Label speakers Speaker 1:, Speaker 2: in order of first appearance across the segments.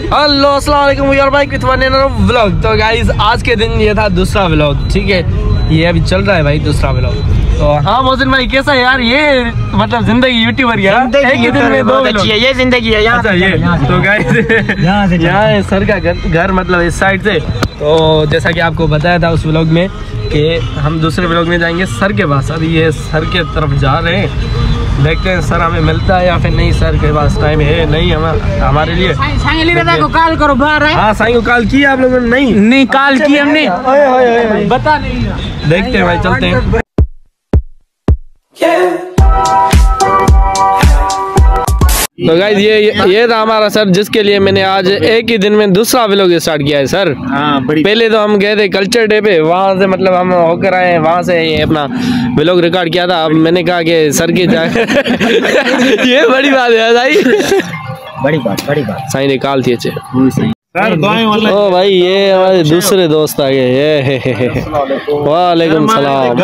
Speaker 1: Hello अस्सलाम वालेकुम यार भाई विद वन अनदर व्लॉग। तो गाइस आज के दिन ये था दूसरा व्लॉग, ठीक है, ये अभी चल रहा है भाई दूसरा व्लॉग। तो हाँ मोहसिन भाई कैसा है यार, ये मतलब जिंदगी यूट्यूबर यार, एक ही दिन में 2 व्लॉग, ये जिंदगी है यार। ये तो गाइस यहाँ है सर का घर मतलब इस साइड से। तो जैसा कि आपको बताया था उस व्लॉग में कि हम दूसरे व्लॉग में जाएंगे सर के पास। अभी ये सर के तरफ जा रहे हैं, देखते हैं सर हमें मिलता है या फिर नहीं। सर के पास टाइम है नहीं हमारे लिए।
Speaker 2: को कॉल करो बाहर है।
Speaker 1: हाँ साईं को कॉल किया आप लोगों ने? नहीं
Speaker 2: कॉल की हमने,
Speaker 1: बता नहीं। देखते हैं भाई, चलते हैं। तो गाइस ये था हमारा सर, जिसके लिए मैंने आज एक ही दिन में दूसरा व्लॉग स्टार्ट किया है सर। पहले तो हम गए थे कल्चर डे पे, वहाँ से मतलब हम होकर आए, वहाँ से ये अपना व्लॉग रिकॉर्ड किया था। अब मैंने कहा कि सर की ये बड़ी बात है साईं, बड़ी बात साईं ने कॉल थी। अच्छे ओ भाई ये हमारे दूसरे दोस्त आ गए। वालेकुम सलाम।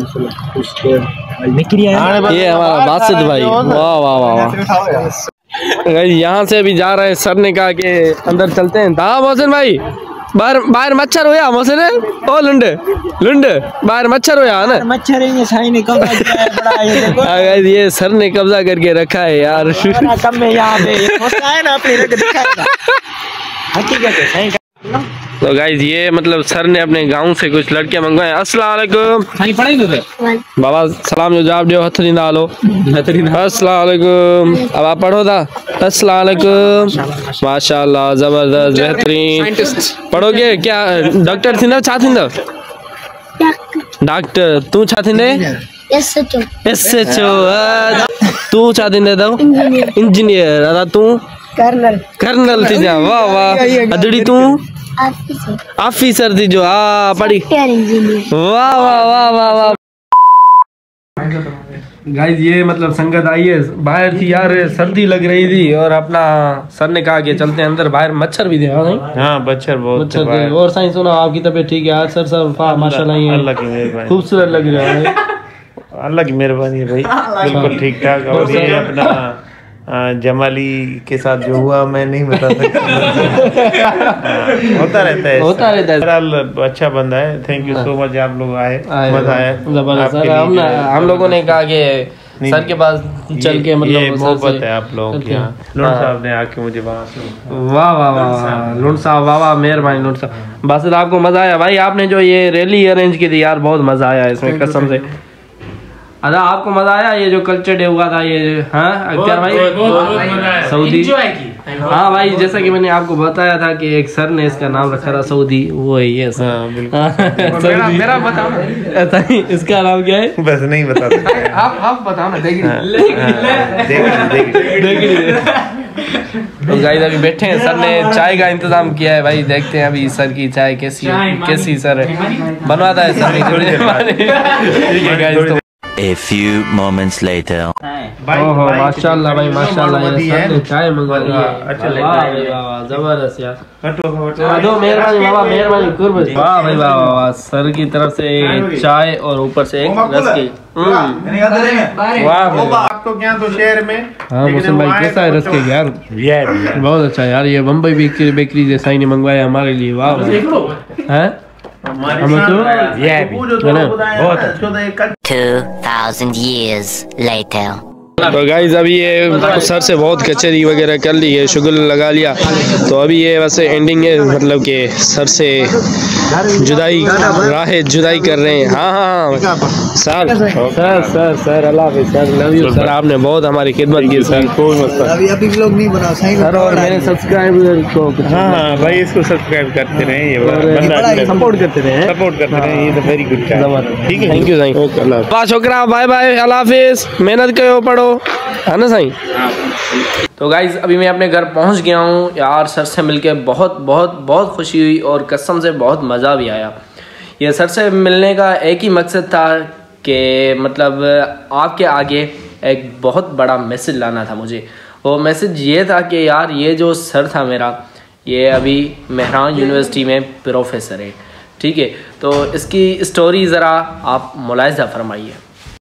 Speaker 1: ये हमारा बासित भाई, वाह वाह वाह। यहाँ से अभी जा रहे हैं, सर ने कहा कि अंदर चलते हैं। हाँ मोहसिन भाई बाहर मच्छर होया मोहसिन, ओ लुंडे बाहर मच्छर होया ना।
Speaker 2: मच्छर ने कब्जा किया है बड़ा, ये देखो
Speaker 1: ये सर ने कब्जा करके रखा है यार।
Speaker 2: कम में यहाँ पे है ना अपनी रख दिखाएगा हकीकत है।
Speaker 1: तो गाइज ये मतलब सर ने अपने गांव से कुछ लड़कियां मंगवाए। अस्सलाम वालेकुम बाबा, सलाम जो जवाब दियो, हथ नींदा हलो। अस्सलाम वालेकुम, अब आप पढ़ो था। अस्सलाम वालेकुम, माशाल्लाह जबरदस्त बेहतरीन। पढ़ोगे क्या? डॉक्टर थींदा छा थींदा? डॉक्टर। तू छा थींदे? एसएचओ। तू छा थींदे तो? इंजीनियर। अदा तू? कर्नल थी जा। वाह वाह। अदड़ी तू? ऑफिसर थी जो। हाँ पढ़ी। वाह वाह वाह वाह वाह। गाइस ये मतलब संगत आई है, बाहर थी यार, सर्दी लग रही थी और अपना सर ने कहा कि चलते हैं अंदर। बाहर मच्छर भी थे। हाँ मच्छर बहुत थे। और साईं सुना आपकी तबीयत ठीक है? आज सर माशाल्लाह अल्लाह की मेहरबानी, खूबसूरत लग रहा है।
Speaker 3: अल्लाह की मेहरबानी है भाई, बिल्कुल ठीक ठाक। और ये अपना जमाली के साथ जो हुआ मैं नहीं बता सकता। होता रहता है। अच्छा बंदा है, थैंक यू सो मच, आप लोग आए, मजा आया।
Speaker 1: हम लोगों ने कहा कि सर के पास चल के मतलब
Speaker 3: ये मोहब्बत है आप लोगों की। लुंड साहब ने आके मुझे वहाँ से।
Speaker 1: वाह वाह वाह लुंड साहब, वाह वाह मेहरबानी लुंड साहब। बस आपको मजा आया भाई, आपने जो ये रैली अरेंज की थी यार, बहुत मजा आया इसमें कसम से। अदा आपको मजा आया? ये जो कल्चर डे हुआ था ये, हाँ अख्तियार भाई सऊदी। हाँ भाई जैसा कि मैंने आपको बताया था कि एक सर ने इसका नाम रखा था सऊदी, वो है ये सर। मेरा बताओ ना इसका नाम क्या है?
Speaker 3: बस नहीं बता सकते।
Speaker 1: आप बताओ ना। देख तो गाइस अभी बैठे हैं, सर ने चाय का इंतजाम किया है भाई। देखते हैं अभी सर की चाय कैसी सर बनवाता है सर। ठीक है guys.
Speaker 4: A few moments later.
Speaker 1: ओहो माशाल्लाह भाई माशाल्लाह, ये सर ने चाय मंगवा दी है। अच्छा वाह जबरदस्त यार। दो मेहरबानी बाबा, मेहरबानी कुर्बानी। वाह भाई वाह वाह, सर की तरफ से चाय और ऊपर से एक रस की। वाह
Speaker 3: आपको क्या तो शहर में।
Speaker 1: हाँ मोहसिन भाई कैसा है रस के यार? बहुत अच्छा यार, ये बम्बई बेकरी से साईं ने मंगवाया हमारे लिए। वाह है
Speaker 4: 2000 years later.
Speaker 1: तो गाइज अभी ये सर से बहुत कचहरी वगैरह कर ली है, शुगल लगा लिया। तो अभी ये वैसे एंडिंग है, मतलब कि सर से जुदाई कर रहे हैं। हाँ हाँ सर अल्लाह हाफिज़ सर, लव यू सर, आपने बहुत हमारी खिदमत की सर।
Speaker 2: अभी व्लॉग नहीं बना
Speaker 1: सर, और मेरे सब्सक्राइबर को
Speaker 3: हाँ भाई इसको सब्सक्राइब करते रहे, ये
Speaker 1: सपोर्ट करते रहे,
Speaker 3: ये तो वेरी गुड ठीक है।
Speaker 1: थैंक यू साईं, बहुत शुक्रिया, बाय बाय, अल्लाह हाफिज़, मेहनत करो पढ़ो, है ना साईं। तो गाइज अभी मैं अपने घर पहुंच गया हूं यार। सर से मिलके बहुत बहुत बहुत खुशी हुई और कसम से बहुत मज़ा भी आया। ये सर से मिलने का एक ही मकसद था कि मतलब आपके आगे एक बहुत बड़ा मैसेज लाना था मुझे। वो मैसेज ये था कि यार ये जो सर था मेरा, ये अभी मेहरान यूनिवर्सिटी में प्रोफेसर है, ठीक है। तो इसकी स्टोरी ज़रा आप मुलाहिज़ा फरमाइए।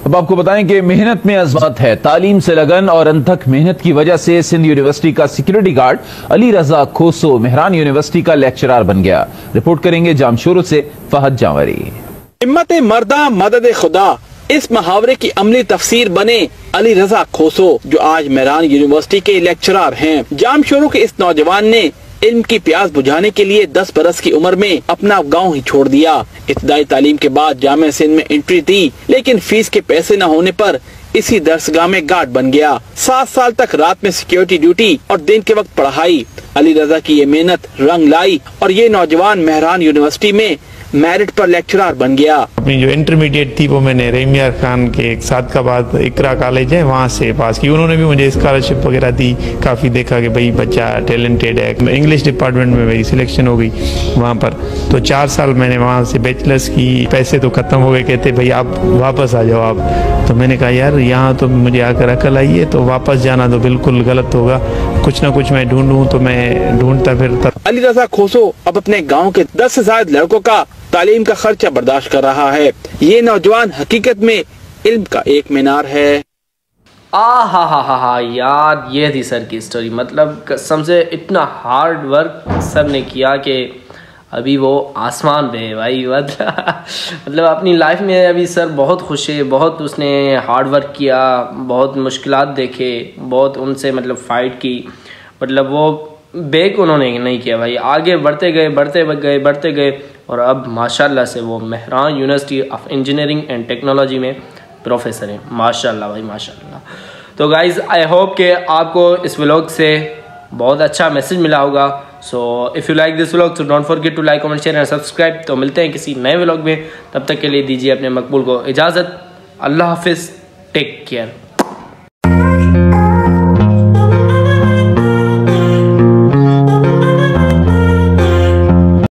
Speaker 5: अब आपको बताएं कि मेहनत में अज़मत है। तालीम से लगन और अनथक मेहनत की वजह से सिंध यूनिवर्सिटी का security guard Ali Raza Khoso Mehran university का लेक्चरर बन गया। रिपोर्ट करेंगे जामशोरो से फहद जावरी।
Speaker 6: हिम्मत मर्दा मदद खुदा, इस मुहावरे की अमली तफसीर बने अली रजा खोसो, जो आज मेहरान यूनिवर्सिटी के लेक्चरर हैं। जामशोरो के इस नौजवान ने इल्म की प्यास बुझाने के लिए 10 बरस की उम्र में अपना गांव ही छोड़ दिया। इब्तदाई तालीम के बाद जामिया सिंध में एंट्री दी, लेकिन फीस के पैसे न होने पर इसी दरसगाह में गार्ड बन गया। 7 साल तक रात में सिक्योरिटी ड्यूटी और दिन के वक्त पढ़ाई। अली रजा की ये मेहनत रंग लाई और ये नौजवान मेहरान यूनिवर्सिटी में मेरिट पर लेक्चरर बन गया।
Speaker 3: अपनी जो इंटरमीडिएट थी वो मैंने रहीम खान के एक सादकाबाद इकरा कॉलेज है वहाँ से पास की। उन्होंने भी मुझे स्कॉलरशिप वगैरह दी। काफ़ी देखा कि भाई बच्चा टैलेंटेड है। इंग्लिश डिपार्टमेंट में मेरी सिलेक्शन हो गई वहाँ पर, तो 4 साल मैंने वहाँ से बैचलर्स की। पैसे तो ख़त्म हो गए, कहते भाई आप वापस आ जाओ आप। तो मैंने कहा यार यहाँ तो मुझे आकर अकल आई है, तो वापस जाना तो बिल्कुल गलत होगा। कुछ ना कुछ मैं ढूंढूं, तो मैं ढूंढता फिरता।
Speaker 6: अली रजा खोसो अब अपने गाँव के 10 से ज्यादा लड़कों का तालीम का खर्चा बर्दाश्त कर रहा है। ये नौजवान हकीकत में इल्म का एक मीनार है।
Speaker 1: हा यार, ये थी सर की स्टोरी। मतलब कसम से इतना हार्ड वर्क सर ने किया कि अभी वो आसमान पे है भाई। मतलब अपनी लाइफ में अभी सर बहुत खुश है। बहुत उसने हार्ड वर्क किया, बहुत मुश्किलात देखे, बहुत उनसे मतलब फ़ाइट की। मतलब वो बेक उन्होंने नहीं किया भाई। आगे बढ़ते गए और अब माशाल्लाह से वो Mehran university of engineering and technology में प्रोफेसर हैं। माशाल्लाह भाई माशाल्लाह। तो गाइज़ आई होप कि आपको इस व्लॉग से बहुत अच्छा मैसेज मिला होगा। So if you like this vlog तो don't forget to like, comment, share and subscribe. तो मिलते हैं किसी नए व्लॉग में, तब तक के लिए दीजिए अपने मकबूल को इजाज़त। अल्लाह हाफिज़, टेक केयर।